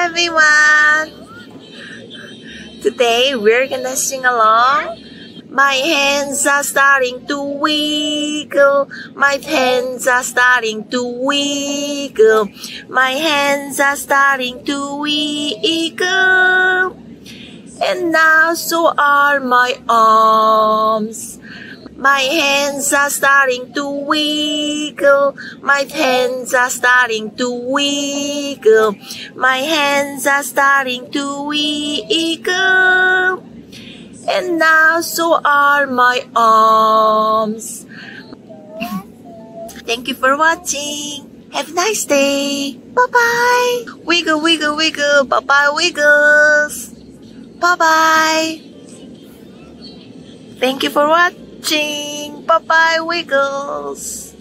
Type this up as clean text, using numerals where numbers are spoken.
everyone! Today we're gonna sing along. My hands are starting to wiggle. My hands are starting to wiggle. My hands are starting to wiggle. And now so are my arms. My hands are starting to wiggle. My hands are starting to wiggle. My hands are starting to wiggle. And now so are my arms. Thank you for watching. Have a nice day. Bye-bye. Wiggle, wiggle, wiggle. Bye-bye, wiggles. Bye-bye. Thank you for watching. Bye-bye, wiggles.